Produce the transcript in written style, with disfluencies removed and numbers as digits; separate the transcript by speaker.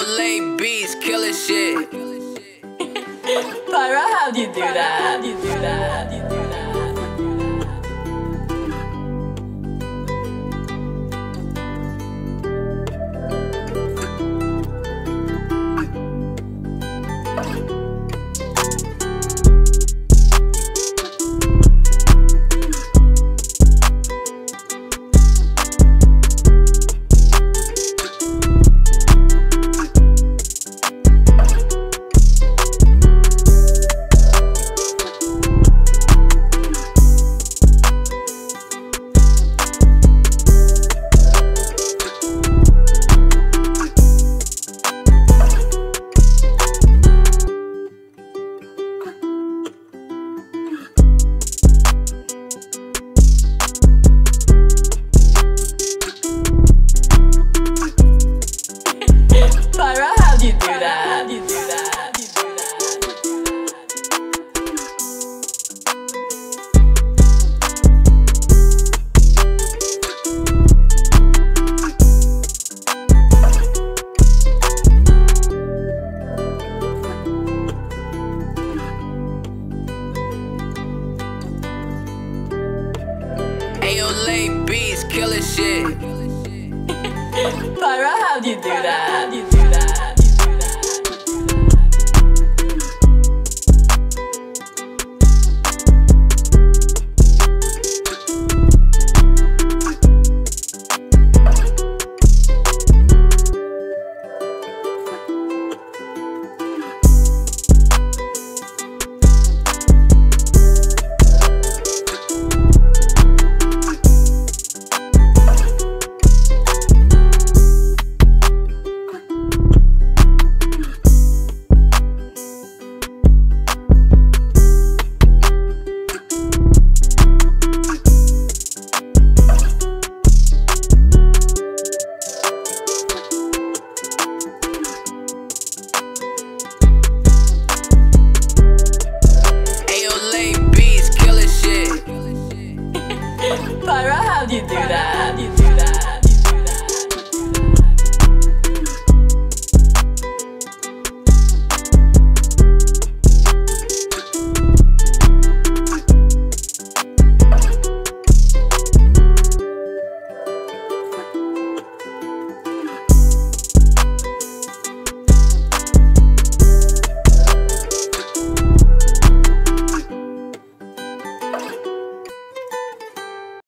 Speaker 1: late beats, killer shit.
Speaker 2: Pyra, how'd you do that? You do that? You do that? Pyra, how'd you do that? You do that? You do
Speaker 1: Ayo, late beats, killer shit.
Speaker 2: Pyra, how'd you do that? You do